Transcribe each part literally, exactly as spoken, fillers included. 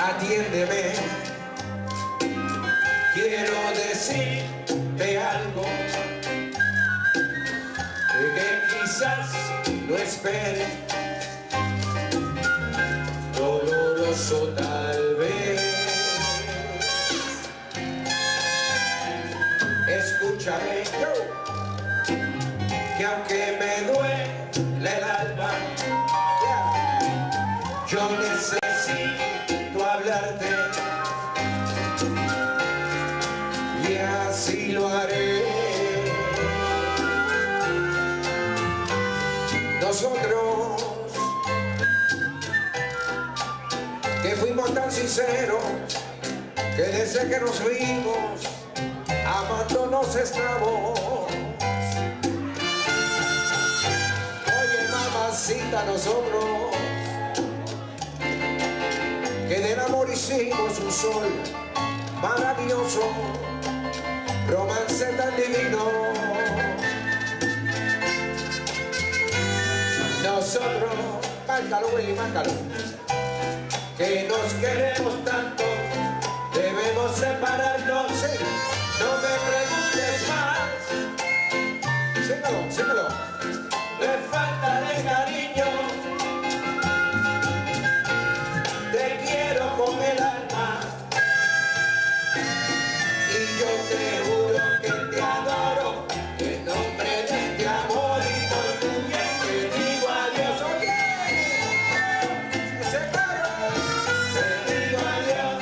atiéndeme, quiero decirte algo que quizás no espere, doloroso tal vez. Escúchame, yo, que aunque me duele el alma, yo necesito hablarte y así lo haré. Nosotros que fuimos tan sinceros que desde que nos vimos amándonos estamos. Oye, mamacita, nosotros que del amor hicimos un sol maravilloso, romance tan divino. Nosotros, márcalo, Willy, márcalo, que nos queremos tanto, debemos separarnos. Sí, no me preguntes más. Síguelo, síguelo. Me falta de cariño, te quiero con el alma y yo te juro que te adoro en nombre de este amor y por tu bien te digo adiós. Oye, ese caro, te digo adiós,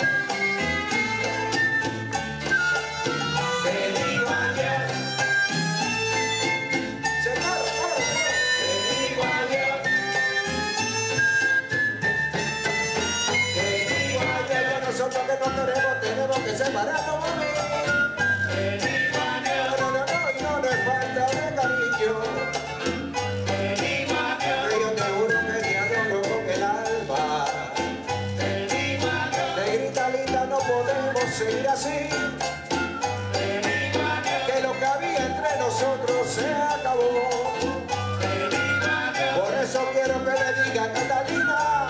te digo adiós, ese caro, te digo adiós, te digo adiós. Nosotros que no queremos tenemos que separarnos, mami. Te digo adiós, no, no, no, y no nos falta de cariño. Te digo adiós, que yo te juro que te adoro con el alma. Te digo adiós, negrita linda, no podemos seguir así. Te digo adiós, que lo que había entre nosotros se acabó. Te digo adiós, por eso quiero que le diga a Catalina,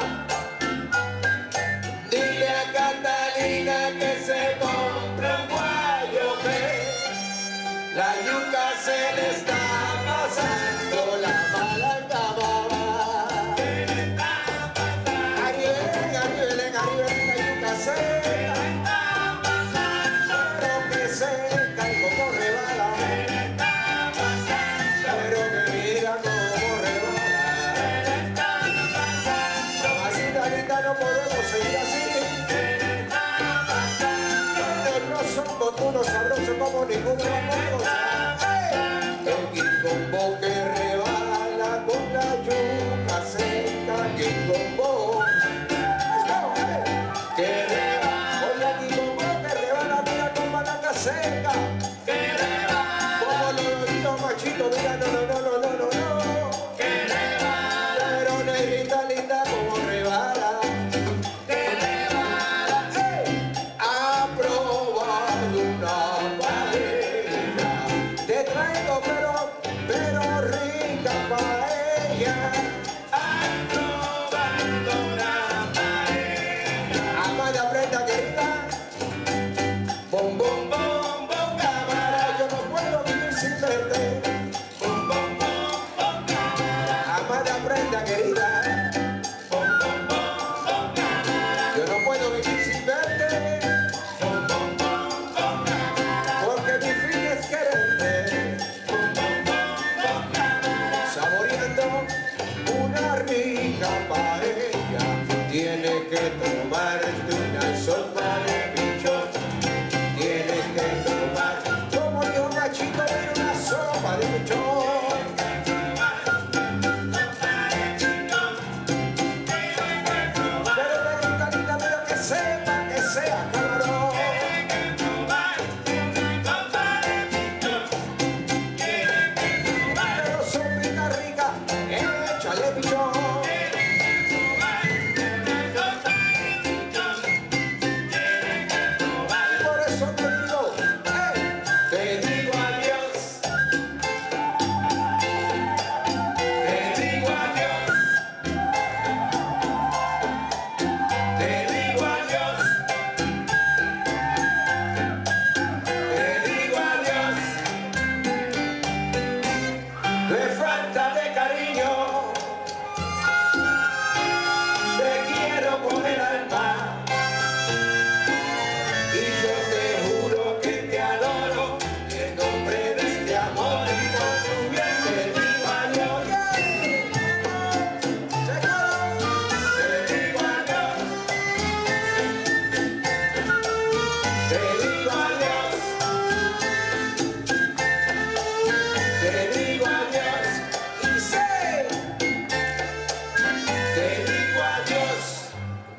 dile a Catalina que se compre un guayope. La yuca se le está pasando la malacababa. Arriben, arriben, arriben, la yuca seca, pero que seca y como rebala, pero que mira como rebala. Mamacita linda, no podemos seguir así. Nosotros somos unos sabrosos como ninguno otro. El quingombo que rebala con la yuca seca, quingombo que rebala, oye, el quingombo que rebala, mira con maraca seca, que rebala, como lo digo machito, mira, no, no, no, no, no, no, no, que rebala, pero negrita linda como rebala, que rebala, hey, ha probado una paella, te traigo pero, pero rica paella, ha probado una paella, amada prenda querida, bom, bom, bom, bom, cámara, yo no puedo vivir sin verte, bom, bom, bom, bom, cámara, amada prenda querida, bom, bom, bom, bom, cámara, yo no puedo vivir sin verte, bom, bom, bom, bom, cámara, porque mi fin es quererte, bom, bom, bom, bom, cámara, saboreando una rica paella, tiene que tomarte una sopa de pichón, tiene que tomar, como dijo Machito, una sopa de pichón. Pero negrita linda, pero que sepa, que sea cabrón. Pero sopita rica, échale pichón. Y por eso te digo, hey, te digo adiós, te digo adiós, te digo adiós.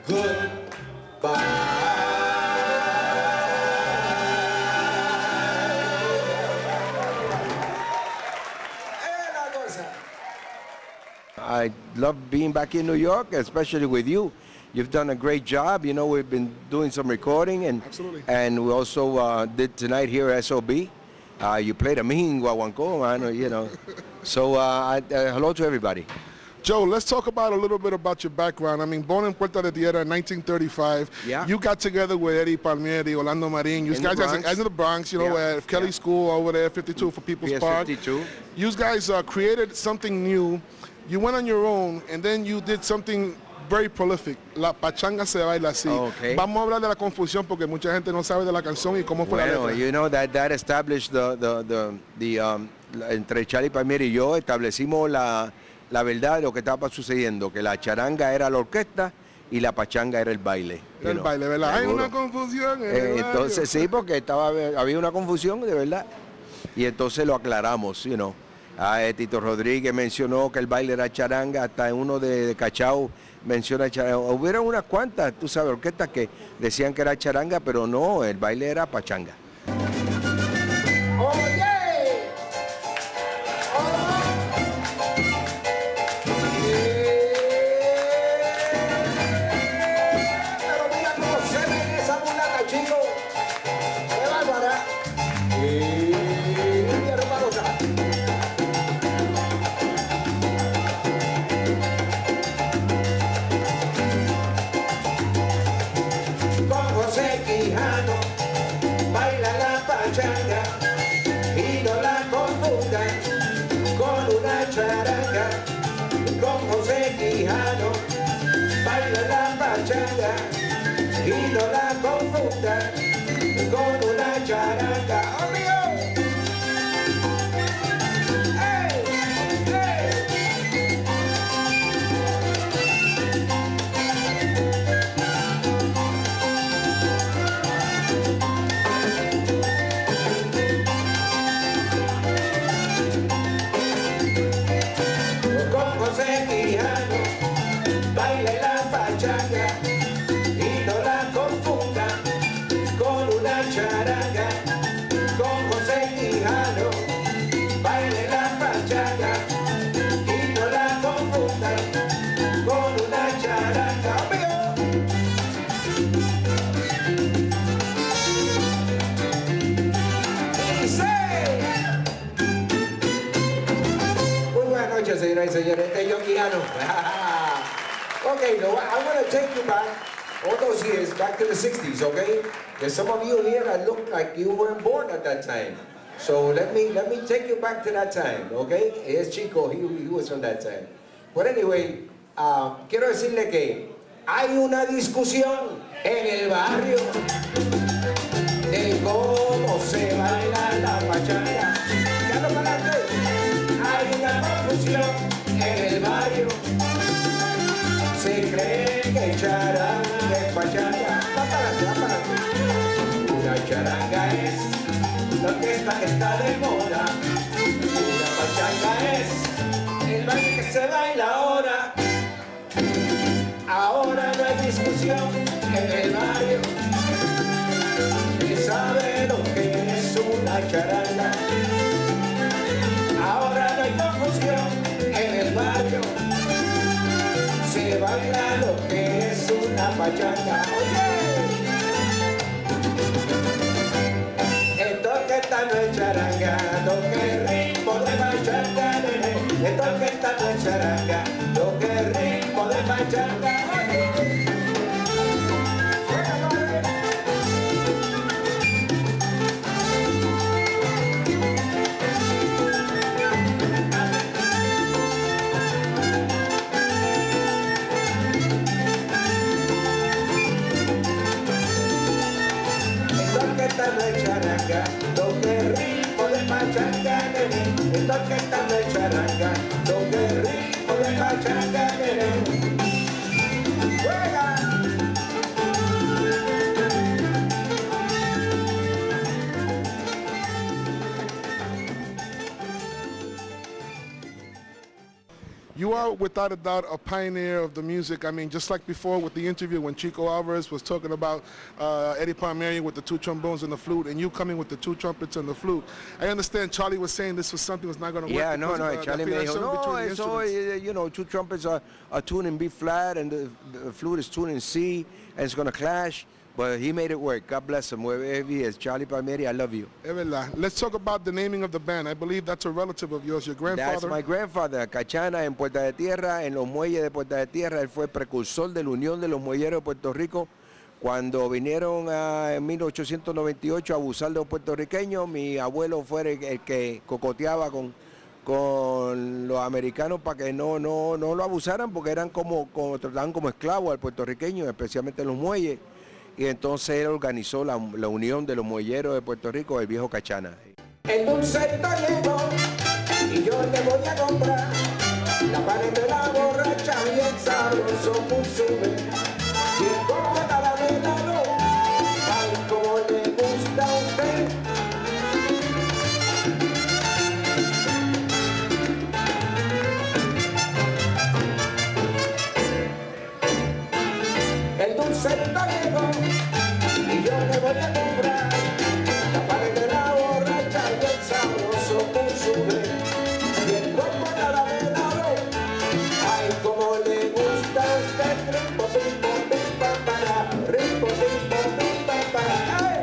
I love being back in New York, especially with you. You've done a great job. You know, we've been doing some recording, and Absolutely. and we also uh, did tonight here at S O B. Uh, you played a mean guaguancó, man, you know. So uh, I, uh, hello to everybody. Joe, let's talk about a little bit about your background. I mean, born in Puerta De Tierra in nineteen thirty-five. Yeah. You got together with Eddie Palmieri, Orlando Marín. You In guys, the Bronx. guys in the Bronx, you know, Yeah. at Kelly Yeah. School over there, fifty-two for People's P S Park. fifty-two. You guys uh, created something new. You went on your own, and then you did something very prolific. La Pachanga Se Baila Asi. Okay. Vamos a hablar de la confusión porque mucha gente no sabe de la canción y cómo fue la Bueno, letra. you know that that established the the the, the um, la- entre Charlie Palmieri y yo establecimos la la verdad de lo que estaba sucediendo, que la charanga era la orquesta y la pachanga era el baile. you El know. baile, ¿verdad? Hay Seguro. una confusión. en Eh, el entonces barrio. sí, porque estaba había una confusión de verdad y entonces lo aclaramos, you know. Ah, eh, Tito Rodríguez mencionó que el baile era charanga, hasta uno de, de Cachao menciona charanga. Hubieron unas cuantas, tú sabes, orquestas que decían que era charanga, pero no, el baile era pachanga. Oye. Pero mira cómo se ve esa mulata, chico. Qué bárbara. Y mi hermanosa. Con José Quijano baila la pachanga y no la confundan con una charanga. Con José Quijano baila la pachanga y no la confundan con una charanga. ¡Amigo! ¡Ey! ¡Ey! Con José Quijano baile la pachanga y no la confundan con una charanga. Con José Quijano baile la pachanga y no la confundan con una charanga. ¡Amigo! Dice. Muy buenas noches, señoras y señores. Este es John Quijano. Okay, no, I want to take you back all those years, back to the sixties, okay? There's some of you here that look like you weren't born at that time. So let me let me take you back to that time, okay? Here's Chico, he, he was from that time. But anyway, uh, quiero decirle que hay una discusión en el barrio de cómo se baila la pachanga. Ya lo pagaste. Hay una confusión en el barrio. Se cree que charanga es pachanga. Va para adelante, va para adelante. Una charanga es la orquesta que está de moda. Una pachanga es el baile que se baila ahora. Ahora no hay discusión en el barrio. Y sabe lo que es una charanga. Ahora no hay confusión en el barrio. Se baila lo que es una pachanga. Oye, esto que está no es charanga, lo que es ritmo de pachanga, nene. Esto que está no es charanga, lo que es ritmo de pachanga. Oye. Esta no es charanga, lo que es ritmo de pachanga, nene. Esta orquesta no es charanga, lo que es ritmo de pachanga, nene. ¡Juega! You are without a doubt, a pioneer of the music. I mean, just like before with the interview when Chico Alvarez was talking about uh, Eddie Palmieri with the two trombones and the flute, and you coming with the two trumpets and the flute. I understand Charlie was saying this was something was not going to work. Yeah, no, no, of, uh, Charlie me dijo, no, eso, you know, two trumpets are, are tuned in B flat, and the, the flute is tuned in C, and it's going to clash. But he made it work. God bless him, wherever he is. Charlie Palmieri, I love you. Let's talk about the naming of the band. I believe that's a relative of yours, your grandfather. That's my grandfather, Cachana, en Puerta De Tierra, en los muelles de Puerta De Tierra. Él fue precursor de la Unión de los Muelleros de Puerto Rico. Cuando vinieron a, en mil ochocientos noventa y ocho a abusar de los puertorriqueños, mi abuelo fue el, el que cocoteaba con, con los americanos para que no, no, no lo abusaran, porque eran como, como, trataban como esclavos al puertorriqueño, especialmente en los muelles. Y entonces él organizó la, la unión de los muelleros de Puerto Rico, el viejo Cachana. El dulcerito llegó y yo te voy a comprar la pared de la borracha y el sabroso sube. Y el coco caramelado, ay, como le gusta a usted. El dulcerito llegó y yo le voy a comprar la pared de la borracha y el sabroso sube. Y el cuerpo caramelado, ay, como le gusta a usted. Rimpo, pimpo, pimpa, para, rimpo, pimpo, pimpa, para, ¡ay!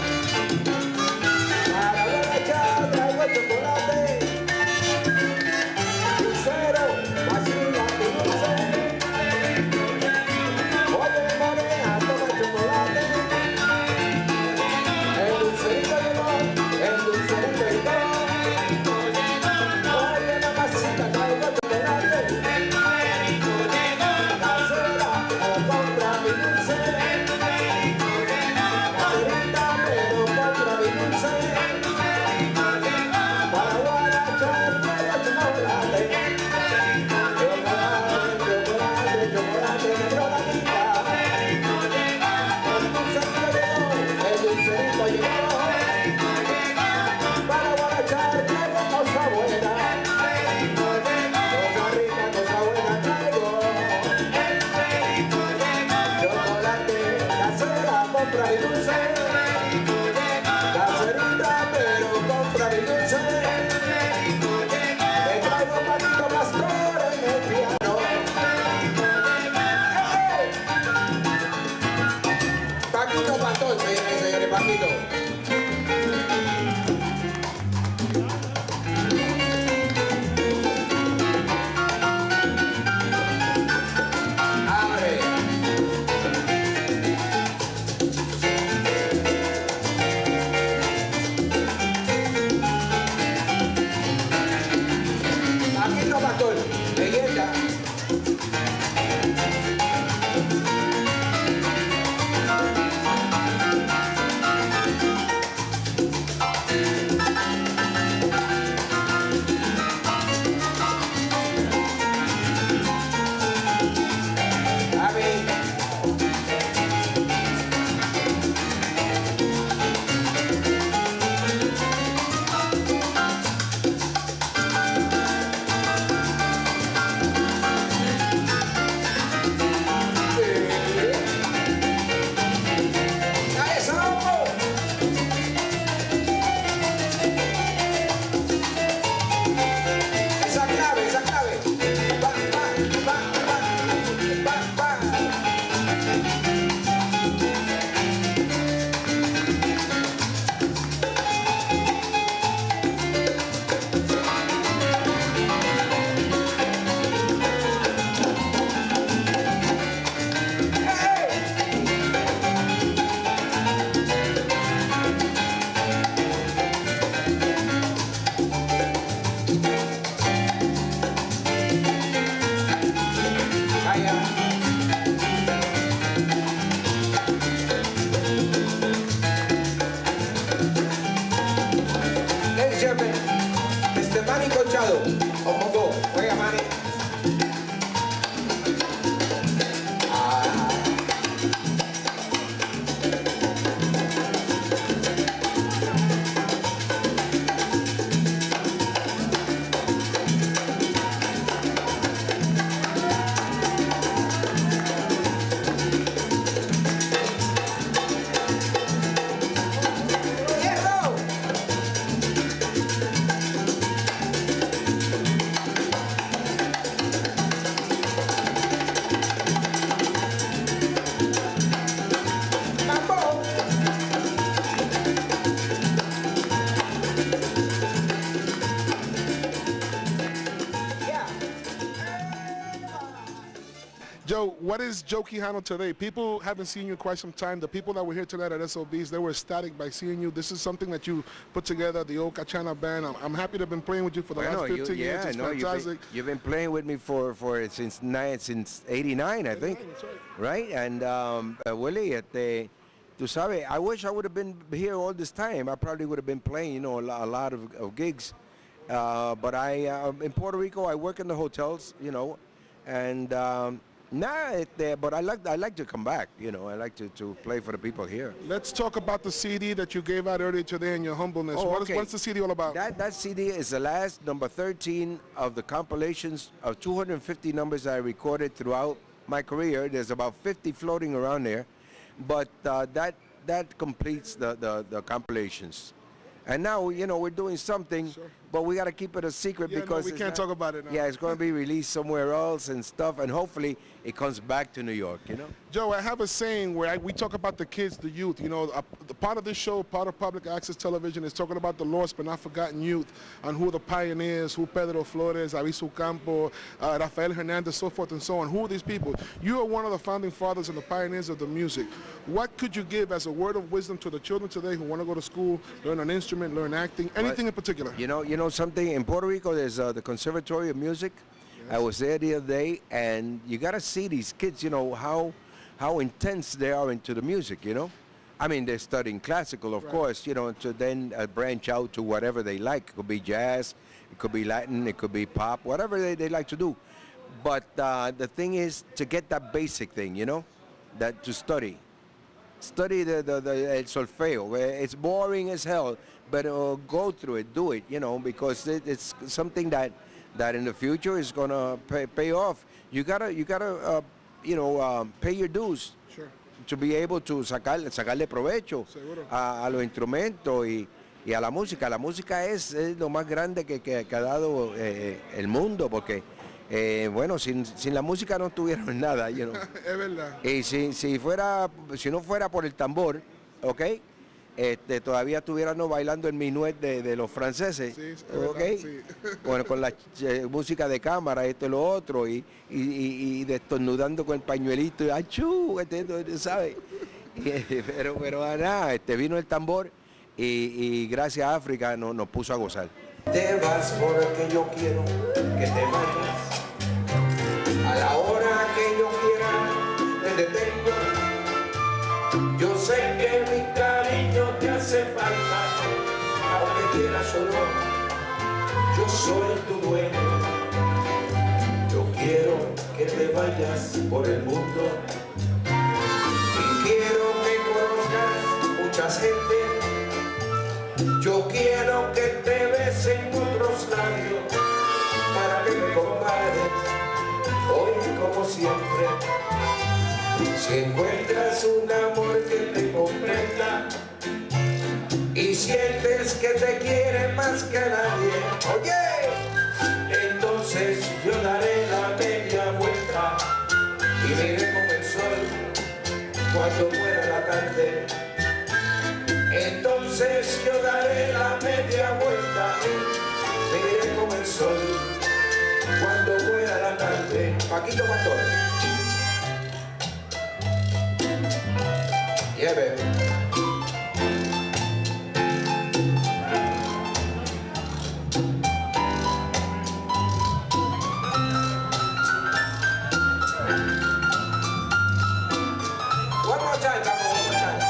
Para borrachar traigo chocolate, dulcero, vacila y dulce. Oye, morea, toma chocolate. El dulcerito llegó, el dulcerito llegó. Oye, mamacita, traigo chocolate. Casera, o compra mi dulce. Caserita, pero compra mi dulce. Para guarachar traigo chocolate. Chocolate, chocolate, chocolate, negro gatita. El dulcerito llegó, el dulcerito llegó. Para guarachar traigo cosa buena. Cosa rica, cosa buena traigo. Chocolate, casera, compra mi dulce. Caserita, pero compra mi dulce. Te traigo Paquito Pastor en el piano. ¡Ey! Paquito Pastor, señores y señores, Paquito. Abre. Paquito Pastor, leyenda. what is Joe Quijano today? People haven't seen you in quite some time. The people that were here tonight at S O Bs, they were ecstatic by seeing you. This is something that you put together, the old Cachana band. I'm, I'm happy to have been playing with you for the well, last no, fifteen you, years. yeah, It's no, fantastic. You've been, you've been playing with me for, for since nine, since eighty-nine, I think. That's right. Right? And um, uh, Willie, at the, tú sabes, I wish I would have been here all this time. I probably would have been playing, you know, a lot, a lot of, of gigs. Uh, but I, uh, in Puerto Rico, I work in the hotels, you know, and um, nah, it, uh, but I like, I like to come back, you know, I like to, to play for the people here. Let's talk about the C D that you gave out earlier today and your humbleness. Oh, what okay. is, what's the C D all about? That, that C D is the last, number thirteen of the compilations of two hundred fifty numbers I recorded throughout my career. There's about fifty floating around there, but uh, that, that completes the, the, the compilations. And now, you know, we're doing something, Sure. but we got to keep it a secret Yeah, no, because we it's can't not- talk about it now. Yeah, it's going to be released somewhere else and stuff, and hopefully it comes back to New York, you know? Joe, I have a saying where I, we talk about the kids, the youth. You know, a, the part of this show, part of public access television, is talking about the lost but not forgotten youth and who are the pioneers, who Pedro Flores, Aviso Campo, uh, Rafael Hernandez, so forth and so on. Who are these people? You are one of the founding fathers and the pioneers of the music. What could you give as a word of wisdom to the children today who want to go to school, learn an instrument, learn acting, anything Well, in particular? You know, you know something, in Puerto Rico, there's uh, the Conservatory of Music. I was there the other day, and you got to see these kids, you know, how how intense they are into the music, you know? I mean, they're studying classical, of Right. course, you know, to then uh, branch out to whatever they like. It could be jazz, it could be Latin, it could be pop, whatever they, they like to do. But uh, the thing is to get that basic thing, you know, that to study. Study the, the, the el solfeo. It's boring as hell, but uh, go through it, do it, you know, because it, it's something that, that in the future is gonna pay, pay off. You gotta, you gotta, uh, you know, um, pay your dues Sure. to be able to sacar, sacarle provecho Seguro. a, a los instrumentos y, y a la música. La música es, es lo más grande que, que, que ha dado eh, el mundo, porque, eh, bueno, sin, sin la música no tuviéramos nada, you know. Es verdad. Y si, si, fuera, si no fuera por el tambor, ¿ok? Este, todavía estuviéramos bailando el minuet de, de los franceses, Sí, es ¿ok? verdad, sí. Bueno, con la eh, música de cámara, esto y lo otro, y, y, y, y destornudando con el pañuelito, y ¡achú! Este, ¿sabes? Y, pero, pero nada, este, vino el tambor y, y gracias a África nos, nos puso a gozar. Te vas porque yo quiero que te vayas. A la hora que yo quiera te detengo. Yo sé que mi cariño te hace falta, aunque quieras o no, yo soy tu dueño. Yo quiero que te vayas por el mundo y quiero que conozcas mucha gente. Yo quiero que te besen otros labios para que me compares hoy como siempre. Si encuentras un amor que te comprenda y sientes que te quiere más que a nadie, oye, entonces yo daré la media vuelta y me iré con el sol cuando muera la tarde. Entonces yo daré la media vuelta, me iré con el sol cuando muera la tarde. Paquito Pastor. Yeah, baby. One more time, Papa, one more time.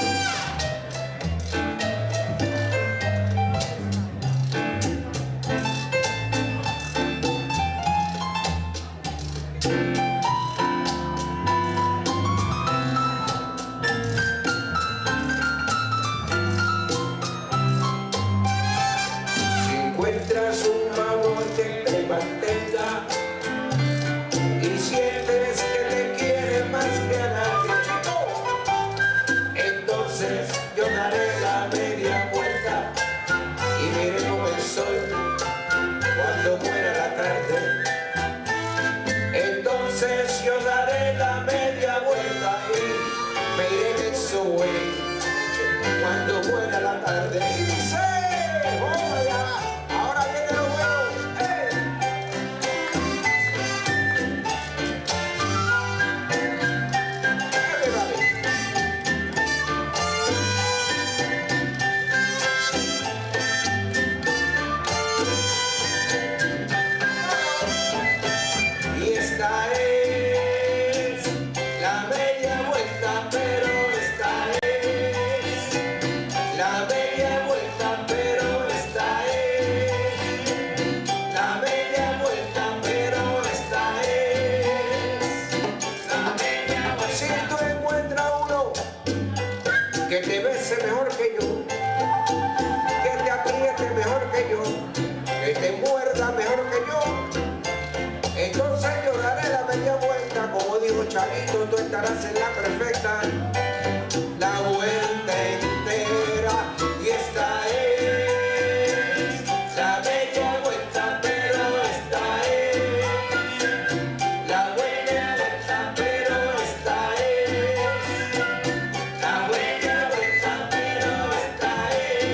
que te bese mejor que yo, que te apriete mejor que yo, que te muerda mejor que yo. Entonces yo daré la media vuelta, como dijo Charito, tú estarás en la perfecta, la vuelta entera, y esta es la media vuelta, pero esta es la buena vuelta, pero esta es la buena vuelta, pero esta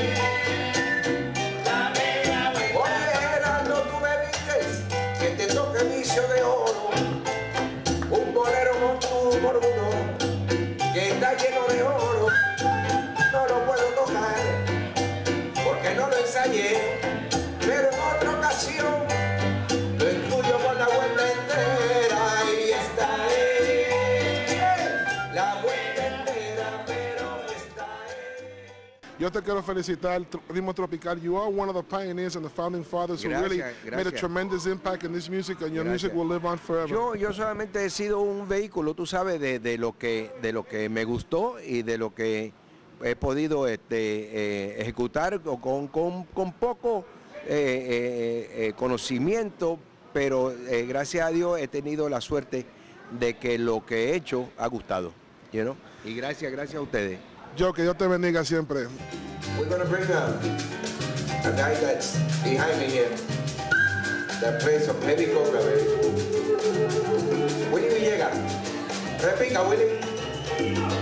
es la media vuelta. Oye, Erasmo, tú me dices que te toque vicio de oro, un bolero con tu morbudo que está lleno de oro. No lo puedo tocar porque no lo ensayé, pero en otra ocasión lo incluyo con la vuelta entera, y esta es la vuelta entera, pero esta es. Yo te quiero felicitar, Ritmo Tropical. You are one of the pioneers and the founding fathers who really Gracias, made a gracias. tremendous impact in this music, and your Gracias. music will live on forever. Yo, yo solamente he sido un vehículo, tú sabes, de, de lo que de lo que me gustó y de lo que he podido este, eh, ejecutar con, con, con poco eh, eh, eh, conocimiento, pero eh, gracias a Dios he tenido la suerte de que lo que he hecho ha gustado, you know? Y gracias, gracias a ustedes. Yo, que Dios te bendiga siempre. We're gonna bring a, a guy that's behind me here that plays some heavy conga, baby. Willy Villegas. Repica, Willy.